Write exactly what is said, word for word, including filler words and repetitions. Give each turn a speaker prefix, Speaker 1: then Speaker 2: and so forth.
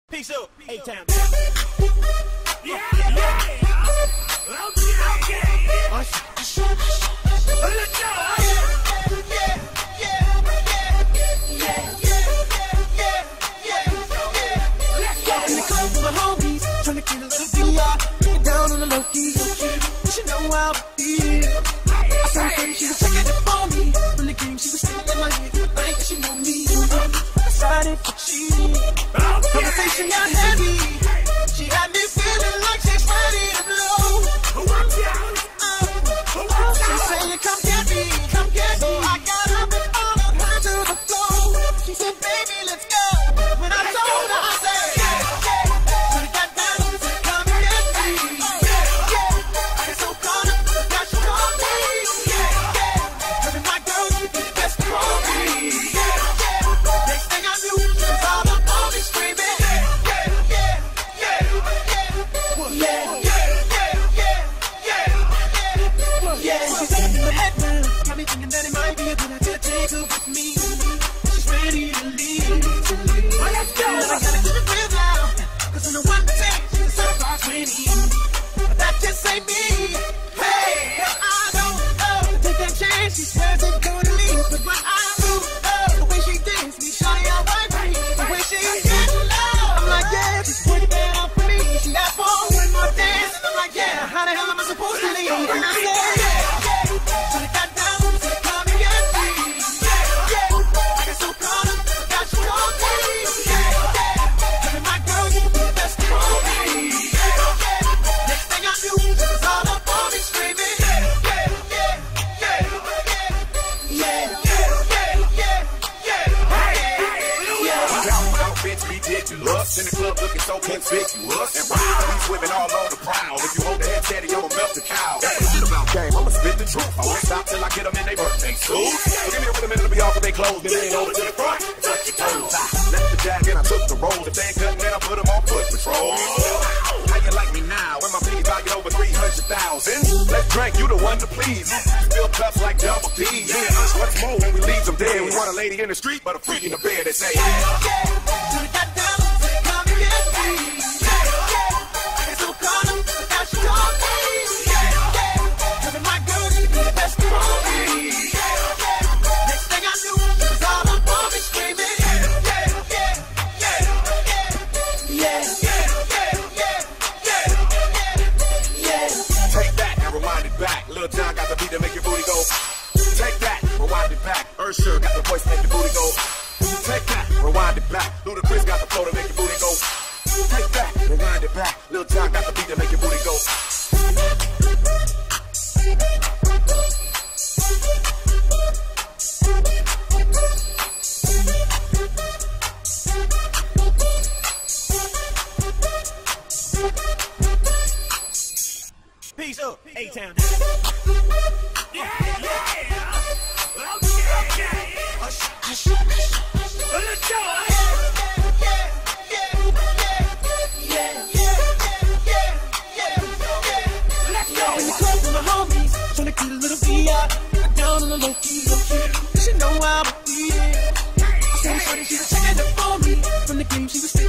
Speaker 1: Peace out, A-Town.
Speaker 2: Yeah, yeah. Okay, okay. Let's go.
Speaker 3: Trying to get a little V I, get down on the low key. She know how I feel. I saw her, she was checking it for me. From the game, she was sitting in my head. I think she know me. Decided to cheat. Conversation got heavy. She had me feeling like she's ready to blow. She said, come get me, come get me. So I got up and followed her to the floor. She said, baby, let's go. When I told her, I said, she swears it's gonna leave, but when I move up, the way she dance me, shawty all right me. The way she get low, I'm like, yeah, she's putting that up for me. She asked for one more dance, and I'm like, yeah, how the hell am I supposed to leave? And I said, yeah, yeah. So they got down, said, come and get me. Yeah, yeah. I got so caught up, got you on me. Yeah, yeah. Having my girl, you the best for me. Yeah, yeah. Next thing I knew, it was all up on me screaming.
Speaker 4: Us in the club looking so conspicuous, and wow, we swimming all on the crowd. If you hold the head steady, you'll melt the cow. That's the shit about game. I'ma spit the truth. I won't stop till I get them in their birthday suit. So give me a rhythm and it'll be off with their clothes. Then lean over to the front and touch your toes. I left the jag and I took the roll. If they ain't cutting, then I put them on foot patrol. How you like me now? When my piggy valued over three hundred thousand. Let's drink, you the one to please. Spill cups like double D. Me and us, what's more when we leave them dead? We want a lady in the street, but a freak in the bed that say, yeah, yeah.
Speaker 3: So they got down.
Speaker 4: John got the beat to make your booty go. Take that, rewind it back. Ursher got the voice to make your booty go. Take that, rewind it back. Ludacris got the flow to make your booty go. Take that, rewind it back. Lil John got the beat to make your booty go.
Speaker 1: Peace up, A-Town.
Speaker 2: Yeah, yeah. Okay, okay. Let's go.
Speaker 3: In the club with my homies, trying to get a little V I, get down on the low key. She know how I feel. I said, shorty, she was checking it for me. From the game, she was